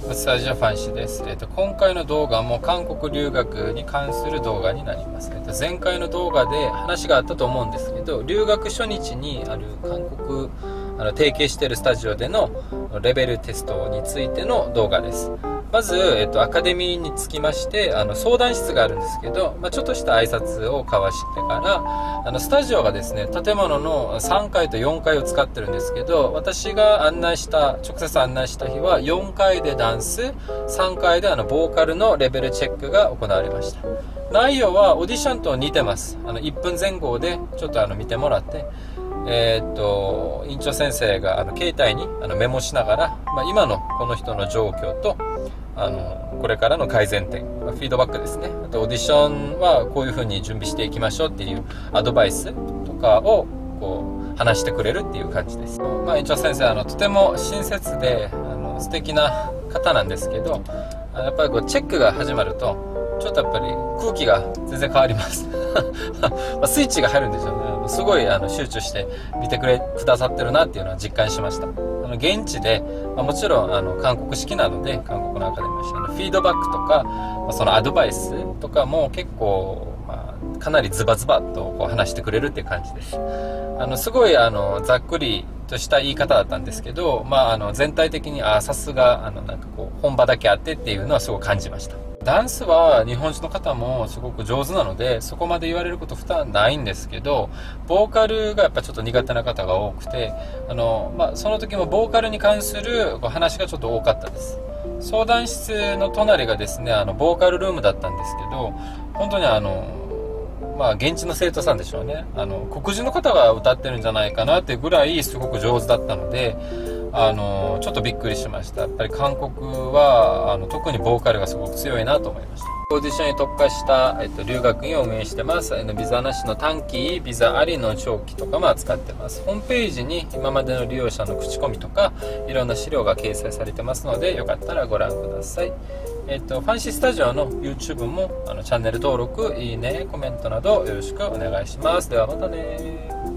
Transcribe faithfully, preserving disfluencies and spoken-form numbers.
スタジオファンシーです。えっと、今回の動画も韓国留学に関する動画になります。えっと、前回の動画で話があったと思うんですけど、留学初日にある韓国あの提携しているスタジオでのレベルテストについての動画です。まず、えっと、アカデミーにつきましてあの相談室があるんですけど、まあ、ちょっとした挨拶を交わしてからあのスタジオがですね、建物のさんがいとよんがいを使ってるんですけど、私が案内した直接案内した日はよんかいでダンス、さんかいであのボーカルのレベルチェックが行われました。内容はオーディションと似てます。あのいっぷんぜん後でちょっとあの見てもらって、えー、っと院長先生があの携帯にあのメモしながら、まあ、今のこの人の状況とあのこれからの改善点、フィードバックですね、あとオーディションはこういう風に準備していきましょうっていうアドバイスとかをこう話してくれるっていう感じです。まあ、院長先生あのとても親切であの素敵な方なんですけど、やっぱりこうチェックが始まるとちょっとやっぱり空気が全然変わりますまあスイッチが入るんでしょうね。すごいあの集中して見てくれくださってるなっていうのは実感しました。あの現地で、まあ、もちろんあの韓国式なので韓国のアカデミーしてフィードバックとか、まあ、そのアドバイスとかも結構、まあ、かなりズバズバとこう話してくれるっていう感じです。あのすごいあのざっくりとした言い方だったんですけど、まあ、あの全体的にあさすがあのなんかこう本場だけあってっていうのはすごく感じました。ダンスは日本人の方もすごく上手なのでそこまで言われること負担ないんですけど、ボーカルがやっぱちょっと苦手な方が多くて、あの、まあ、その時もボーカルに関する話がちょっと多かったです。相談室の隣がですねあのボーカルルームだったんですけど、本当にあのまあ現地の生徒さんでしょうね、あの黒人の方が歌ってるんじゃないかなっていうぐらいすごく上手だったので、あのちょっとびっくりしました。やっぱり韓国はあの特にボーカルがすごく強いなと思いました。オーディションに特化した、えっと、留学院を運営してます。ビザなしの短期、ビザありの長期とかも扱ってます。ホームページに今までの利用者の口コミとかいろんな資料が掲載されてますので、よかったらご覧ください。えっと、ファンシースタジオの YouTube もあのチャンネル登録、いいね、コメントなどよろしくお願いします。ではまたね。